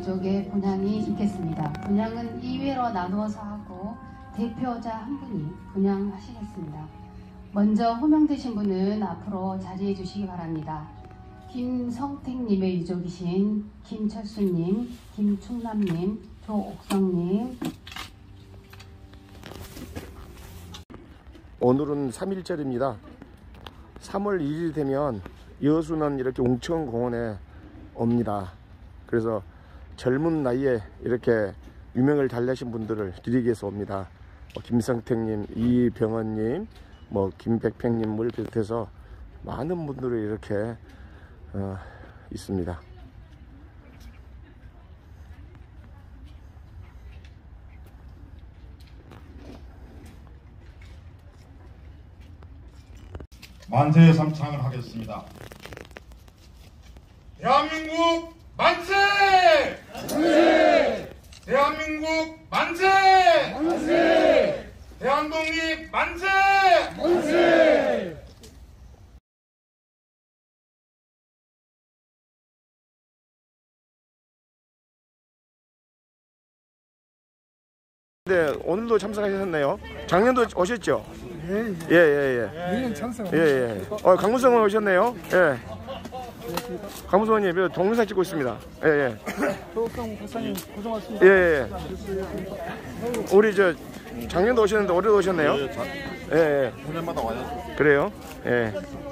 유족의 분향이 있겠습니다. 분향은 2회로 나누어서 하고 대표자 한 분이 분향하시겠습니다. 먼저 호명되신 분은 앞으로 자리해 주시기 바랍니다. 김성택님의 유족이신 김철수님, 김충남님, 조옥성님. 오늘은 3일절입니다. 3월 1일이 되면 여수는 이렇게 웅천공원에 옵니다. 그래서 젊은 나이에 이렇게 유명을 달리하신 분들을 드리기 위해서 옵니다. 김성택님, 이병헌님, 김백팽님을 비롯해서 많은 분들이 이렇게 있습니다. 만세 삼창을 하겠습니다. 대한민국 만세! 만세! 대한민국 만세! 만세! 대한독립 만세! 만세! 네, 오늘도 참석하셨네요. 작년도 오셨죠? 예. 1년 참석. 예. 강무성은 오셨네요. 예. 강무성님, 동영상 찍고 있습니다. 예. 조옥성 박사님 고생하셨습니다. 예. 우리 작년도 오셨는데 올해도 오셨네요. 예. 해년마다 와요. 그래요? 예.